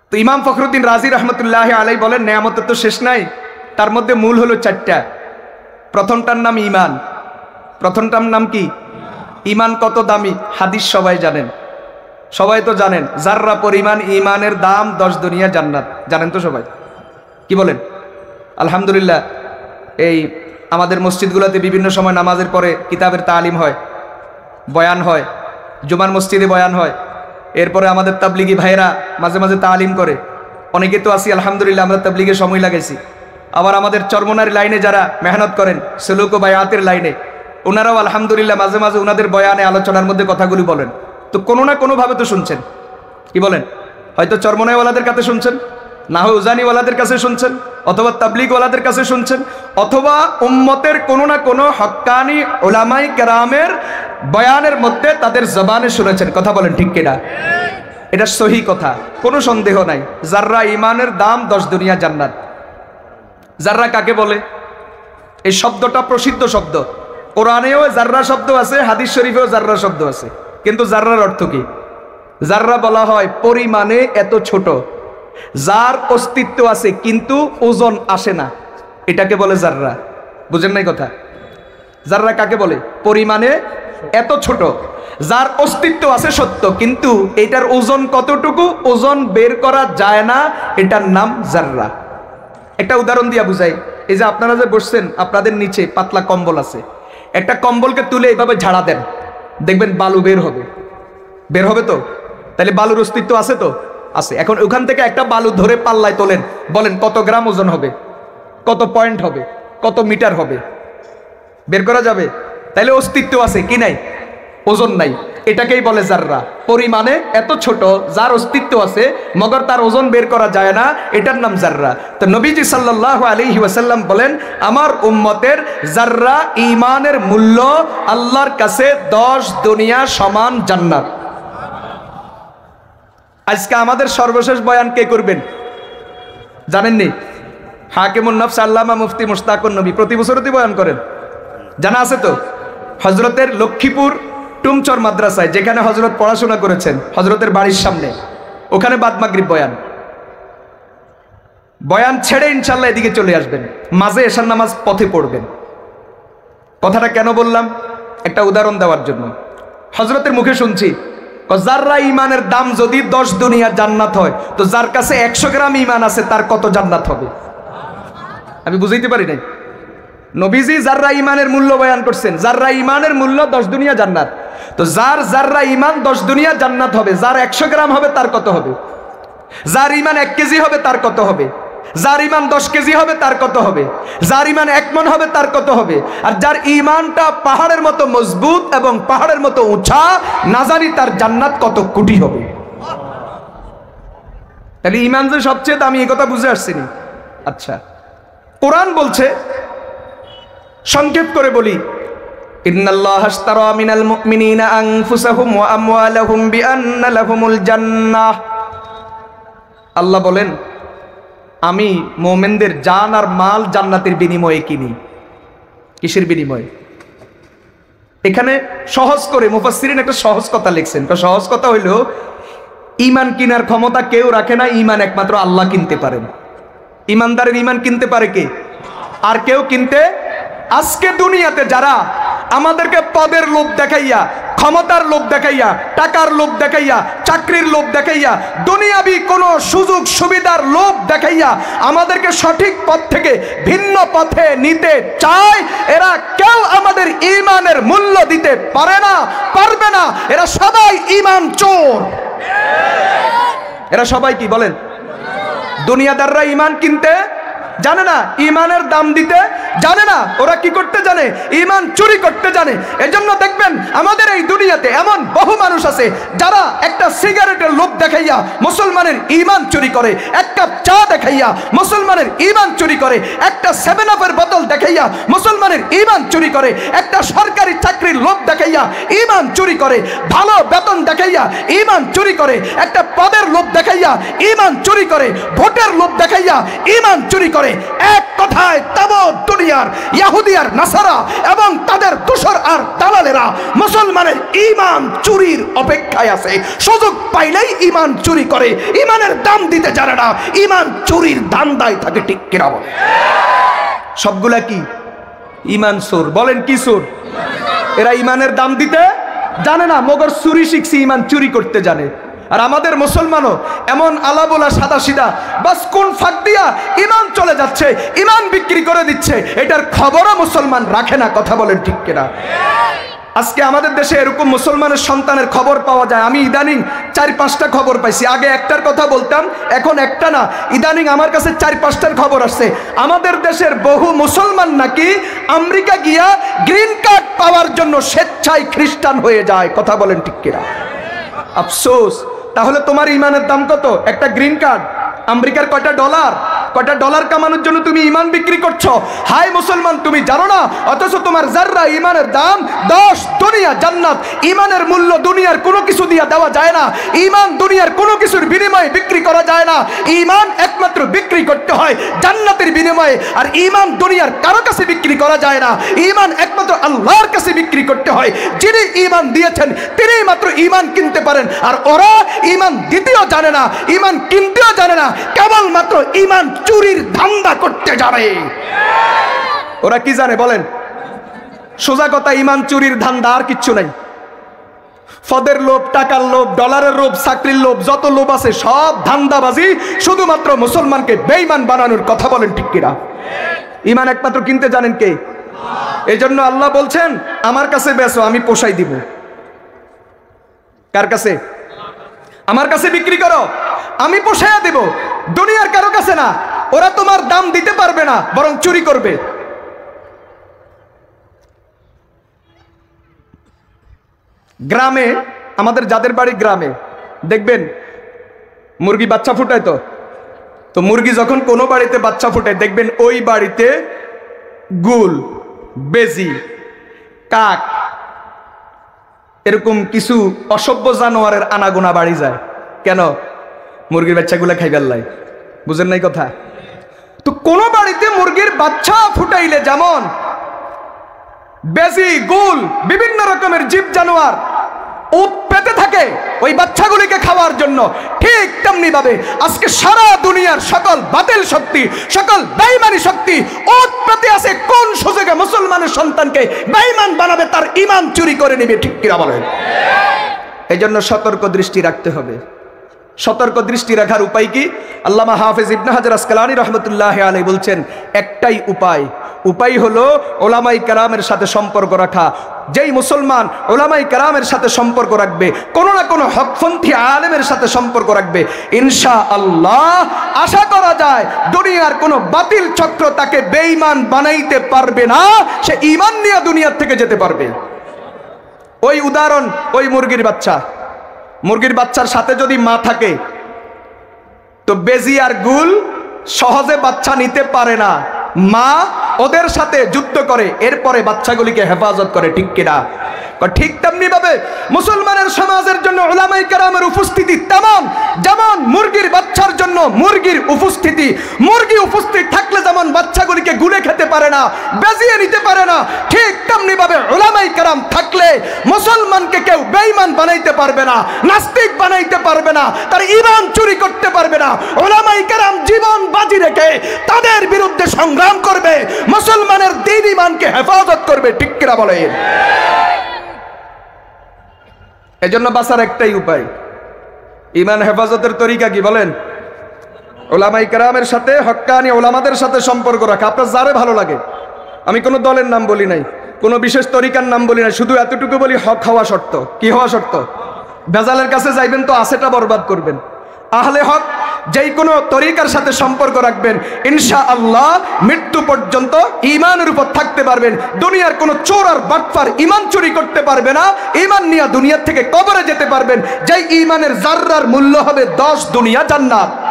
তো ইমাম ফখরুদ্দিন রাজি রহমতুল্লাহ আলাই বলেন নেয়ামতের তো শেষ নাই, তার মধ্যে মূল হলো চারটা। প্রথমটার নাম ইমান। প্রথমটার নাম কি? ইমান। কত দামি হাদিস সবাই জানেন, সবাই তো জানেন যাররা পরিমাণ ইমানের দাম 10 দুনিয়া জান্নাত। জানেন তো সবাই? কি বলেন? আলহামদুলিল্লাহ। এই আমাদের মসজিদগুলোতে বিভিন্ন সময় নামাজের পরে কিতাবের তালিম হয়, বয়ান হয়, জুমার মসজিদে বয়ান হয়। এরপরে আমাদের তাবলিগি ভাইরা মাঝে মাঝে তালিম করে। অনেকে তো আসি আলহামদুলিল্লাহ, আমরা তাবলিগে সময় লাগাইছি। আবার আমাদের চরমনার লাইনে যারা মেহনত করেন, সুলুক ও বায়াতের লাইনে, ওনারাও আলহামদুলিল্লাহ মাঝে মাঝে ওনাদের বয়ানে আলোচনার মধ্যে কথাগুলি বলেন। তো কোনো না কোনোভাবে তো শুনছেন। কি বলেন? হয়তো চরমনাইওয়ালাদের কাছে শুনছেন, না হয় উজানিওয়ালাদের কাছে শুনছেন, অথবা তাবলিগওয়ালাদের কাছে শুনছেন, অথবা উম্মতের কোনো না কোনো হক্কানি উলামায়ে কেরামের বয়ানের মধ্যে তাদের জবানে শুনেছেন। কথা বলেন ঠিক কিনা? এটা সহি কথা, কোনো সন্দেহ নাই। যাররা ইমানের দাম 10 দুনিয়া জান্নাত। যাররা কাকে বলে? এই শব্দটা প্রসিদ্ধ শব্দ। কোরআনেও জাররা শব্দ আছে, হাদিস শরীফেও জাররা শব্দ আছে। কিন্তু জাররার অর্থ কি? জাররা বলা হয় পরিমাণে এত ছোট, যার অস্তিত্ব আছে কিন্তু ওজন আসে না, এটাকে বলে জাররা। বুঝেন নাই কথা? জাররা কাকে বলে? পরিমাণে এত ছোট, যার অস্তিত্ব আছে সত্য, কিন্তু এটার ওজন কতটুকু ওজন বের করা যায় না, এটার নাম জাররা। একটা উদাহরণ দিয়া বুঝাই। এই যে আপনারা যে বসছেন, আপনাদের নিচে পাতলা কম্বল আছে। একটা কম্বলকে তুলে এইভাবে ঝাড়া দেন, দেখবেন বালু বের হবে। বের হবে তো? তাহলে বালুর অস্তিত্ব আছে তো? আছে। এখন ওখান থেকে একটা বালু ধরে পাল্লায় তোলেন, বলেন কত গ্রাম ওজন হবে, কত পয়েন্ট হবে, কত মিটার হবে? বের করা যাবে? তাহলে অস্তিত্ব আছে কি নাই? ওজন নাই। এটাকেই বলে জাররা। পরিমাণে এত ছোট, যার অস্তিত্ব আছে মগর তার ওজন বের করা যায় না, এটার নাম জাররা। তো নবীজি সাল্লাল্লাহু আলাইহি ওয়াসাল্লাম বলেন, আমার উম্মতের জাররা ঈমানের মূল্য আল্লাহর কাছে 10 দুনিয়া সমান জান্নাত। আজকে আমাদের সর্বশেষ বয়ান কে করবেন জানেননি? হাকিমুন নফস আল্লামা মুফতি মুশতাকুন নবী প্রতি বছরই বয়ান করেন, জানা আছে তো? হযরতের লক্ষ্মীপুর টুমচর মাদ্রাসায়, যেখানে হযরত পড়াশোনা করেছেন, হযরতের বাড়ির সামনে, ওখানে বাদ মাগরিব বয়ান। বয়ান ছেড়ে ইনশাআল্লাহ এদিকে চলে আসবেন, মাঝে এশার নামাজ পথে পড়বেন। কথাটা কেন বললাম? একটা উদাহরণ দেওয়ার জন্য। হযরতের মুখে শুনছি, যাররা ইমানের দাম যদি 10 দুনিয়া জান্নাত হয়, তো যার কাছে 100 গ্রাম ইমান আছে তার কত জান্নাত হবে? আমি বুঝাইতে পারি নাই। নবীজি যাররা ইমানের মূল্য বয়ান করছেন, যাররা ইমানের মূল্য 10 দুনিয়া জান্নাত। তো যার যাররা ইমান 10 দুনিয়া জান্নাত হবে, যার 100 গ্রাম হবে তার কত হবে? যার ইমান 1 কেজি হবে তার কত হবে? যার ইমান 10 কেজি হবে তার কত হবে? যার ইমান 1 মণ হবে তার কত হবে? আর যার ইমানটা পাহাড়ের মতো মজবুত এবং পাহাড়ের মতো উঁচা, না জানি তার জান্নাত কত কোটি হবে। তাহলে ইমান যে সবচেয়ে দামি, এই কথা বুঝে আসছেনি? আচ্ছা, কোরআন বলছে, সংক্ষেপ করে বলি, ইন্নাল্লাহা আশতারা মিনাল মুমিনিনা আনফুসাহুম ওয়া আমওয়ালাহুম বিআন্না লাহুমুল জান্নাহ। আল্লাহ বলেন, আমি মুমিনদের জান আর মাল জান্নাতের বিনিময়ে কিনি। কিসের বিনিময়ে? এখানে সহজ করে মুফাসসিরিন একটা সহজ কথা লিখছেন। তো সহজ কথা হইল, ঈমান কিনার ক্ষমতা কেউ রাখে না, ঈমান একমাত্র আল্লাহ কিনতে পারেন। ঈমানদারের ঈমান কিনতে পারে কে? আর কেউ কিনতে। আজকে দুনিয়াতে যারা আমাদেরকে পদের লোভ দেখাইয়া, ক্ষমতার লোভ দেখাইয়া, টাকার লোভ দেখাইয়া, চাকরির লোভ দেখাইয়া, দুনিয়াবি কোনো সুযোগ সুবিধার লোভ দেখাইয়া আমাদেরকে সঠিক পথ থেকে ভিন্ন পথে নিতে চায়, এরা কেউ আমাদের ঈমানের মূল্য দিতে পারে না, পারবে না। এরা সবাই ঈমান চোর। এরা সবাই কি বলেন? দুনিয়াদাররা ঈমান কিনতে জানে না, ঈমানের দাম দিতে জানে না। ওরা কি করতে জানে? ঈমান চুরি করতে জানে। এজন্য দেখবেন আমাদের এই দুনিয়াতে এমন বহু মানুষ আছে যারা একটা সিগারেটের লোভ দেখাইয়া মুসলমানের ঈমান চুরি করে, এক কাপ চা দেখাইয়া মুসলমানের ঈমান চুরি করে, একটা 7 আপের বোতল দেখাইয়া মুসলমানের ঈমান চুরি করে, একটা সরকারি চাকরির লোভ দেখাইয়া ঈমান চুরি করে, ভালো বেতন দেখাইয়া ঈমান চুরি করে, একটা পদের লোভ দেখাইয়া ঈমান চুরি করে, ভোটের লোভ দেখাইয়া ঈমান চুরি করে। এক কথায় তাবৎ দুনিয়ার ইহুদি আর নাসারা এবং তাদের দোসর আর দালালেরা মুসলমানের ঈমান চুরির অপেক্ষায় আছে। সুযোগ পাইলেই ঈমান চুরি করে, ঈমানের দাম দিতে জানে না, ঈমান চুরির ধান্দায় থাকে। ঠিক কিনা বলে? সবগুলা কি ঈমান চোর? বলেন কি চোর? এরা ঈমানের দাম দিতে জানে না, মগর চুরি শিখছে, ঈমান চুরি করতে জানে। আর আমাদের মুসলমানও এমন আলাবোলা সাদা সিধা, বাস কোন ফাঁক দিয়া ঈমান চলে যাচ্ছে, ঈমান বিক্রি করে দিচ্ছে, এটার খবরও মুসলমান রাখে না। কথা বলেন ঠিক কিনা? আজকে আমাদের দেশে এরকম মুসলমানের সন্তানের খবর পাওয়া যায়। আমি ইদানিং 4-5টা খবর পাইছি। আগে একটার কথা বলতাম, এখন একটা না, ইদানিং আমার কাছে 4-5টার খবর আসছে। আমাদের দেশের বহু মুসলমান নাকি আমেরিকা গিয়া গ্রিন কার্ড পাওয়ার জন্য স্বেচ্ছায় খ্রিস্টান হয়ে যায়। কথা বলেন ঠিক কিনা? আফসোস। তাহলে তোমার ঈমানের দাম কত? একটা গ্রিন কার্ড, আমেরিকার কয়টা ডলার কামানোর জন্য তুমি ঈমান বিক্রি করছো। হাই মুসলমান, তুমি জানো না? অথচ তোমার যাররা ঈমানের দাম 10 দুনিয়া জান্নাত। ঈমানের মূল্য দুনিয়ার কোনো কিছু দিয়ে দেওয়া যায় না। ঈমান দুনিয়ার কোনো কিছুর বিনিময়ে বিক্রি করা যায় না। ঈমান একমাত্র বিক্রি করতে হয় জান্নাতের বিনিময়ে। আর ঈমান দুনিয়ার কারো কাছে বিক্রি করা যায় না। ঈমান একমাত্র আল্লাহর কাছে বিক্রি করতে হয়। যিনি ঈমান দিয়েছেন তিনিই মাত্র ঈমান কিনতে পারেন। আর ওরা ঈমান দিতেও জানে না, ঈমান কিনতেও জানে না, কেবলমাত্র ঈমান চুরির ধান্দা করতে যাবে। ওরা কি জানে বলেন? সোজা কথা, ঈমান চুরির ধান্দা, আর কিচ্ছু নাই। পদের লোভ, টাকার লোভ, ডলারের লোভ, চাকরির লোভ, যত লোভ আছে সব ধান্দাবাজি, শুধুমাত্র মুসলমানকে বেঈমান বানানোর। কথা বলেন ঠিক কিনা? ঈমান একমাত্র কিনতে জানেন কে? এই জন্য আল্লাহ বলছেন, আমার কাছে বেচো, আমি পোষাই দিব। কার কাছে? আমার কাছে বিক্রি করো, আমি পোষাইয়া দেব। দুনিয়ার কারো কাছে না। ওরা তোমার দাম দিতে পারবে না, বরং চুরি করবে। গ্রামে, আমাদের যাদের বাড়ি গ্রামে, দেখবেন মুরগি বাচ্চা ফুটায়। তো মুরগি যখন কোনো বাড়িতে বাচ্চা ফুটায়, দেখবেন ওই বাড়িতে গুল, বেজি, কাক, এরকম কিছু অসভ্য জানোয়ারের আনাগোনা বাড়ি যায়। কেন? মুরগির বাচ্চাগুলা খাইবার লাই। বুঝেন নাই কথা? তো কোন বাড়িতে মুরগির বাচ্চা ফুটাইলে যেমন বেজি, গুল, বিভিন্ন রকমের জীব জানোয়ার উৎ পেতে থাকে ওই বাচ্চাগুলিকে খাওয়ার জন্য, ঠিক তেমনি ভাবে আজকে সারা দুনিয়ার সকল বাতিল শক্তি, সকল বেঈমানি শক্তি উৎ পেতে আছে। কোন সুযোগে মুসলমানের সন্তানকে বেঈমান বানাবে, তার ঈমান চুরি করে নেবে। ঠিক কিনা বলেন? এই জন্য সতর্ক দৃষ্টি রাখতে হবে। সতর্ক দৃষ্টি রাখার উপায় কি? আল্লামা হাফেজ ইবনে হাজার আসকালানী রাহমাতুল্লাহি আলাইহি বলছেন, একটাই উপায় হলো ওলামাই কেরামের সাথে সম্পর্ক রাখা। যেই মুসলমান ওলামাই কেরামের সাথে সম্পর্ক রাখবে, কোনো না কোনো হকপন্থী আলেমের সাথে সম্পর্ক রাখবে, ইনশাআল্লাহ আশা করা যায় দুনিয়ার কোনো বাতিল চক্র তাকে বেঈমান বানাইতে পারবে না। সে ঈমান নিয়ে দুনিয়ার থেকে যেতে পারবে। ওই উদাহরণ, ওই মুরগির বাচ্চার সাথে যদি মা থাকে, তো বেজি আর গুল সহজে বাচ্চা নিতে পারে না। মা ওদের সাথে যুদ্ধ করে, এরপরে বাচ্চাগুলিকে হেফাজত করে। ঠিক কিনা? ঠিক তেমনি ভাবে মুসলমানের সমাজের জন্য উলামায়ে কেরামের উপস্থিতি তেমন, যেমন মুরগির বাচ্চার জন্য মুরগির উপস্থিতি। মুরগি উপস্থিত থাকলে যেমন বাচ্চাগুলিকে গুলে খেতে পারে না, বেজিয়ে নিতে পারে না, ঠিক তেমনি ভাবে উলামায়ে কেরাম থাকলে মুসলমানকে কেউ বেঈমান বানাইতে পারবে না, নাস্তিক বানাইতে পারবে না, তার ঈমান চুরি করতে পারবে না। উলামায়ে কেরাম জীবন বাজি রেখে তাদের বিরুদ্ধে সংগ্রাম করবে, মুসলমানের দ্বীন ঈমানকে হেফাজত করবে। ঠিক কিনা বলেন? এজন্য বাঁচার একটাই উপায়, ঈমান হেফাজতের তরিকা কি বলেন? উলামায়ে কেরামের সাথে, হক্কানি উলামাদের সাথে সম্পর্ক রাখা। আপনার যারে ভালো লাগে, আমি কোনো দলের নাম বলি নাই, কোনো বিশেষ তরিকার নাম বলি নাই, শুধু এতটুকু বলি, হক হওয়া শর্ত। কি হওয়া শর্ত? ভেজালের কাছে যাইবেন তো আছেটা বরবাদ করবেন। আহলে হক যেই কোনো তরিকার সাথে সম্পর্ক রাখবেন, ইনশাআল্লাহ মৃত্যু পর্যন্ত ঈমানের উপর থাকতে পারবেন। দুনিয়ার কোনো চোর আর বাটপার ঈমান চুরি করতে পারবে না। ঈমান নিয়ে দুনিয়া থেকে কবরে যেতে পারবেন। যেই ঈমানের জাররার মূল্য হবে 10 দুনিয়া জান্নাত।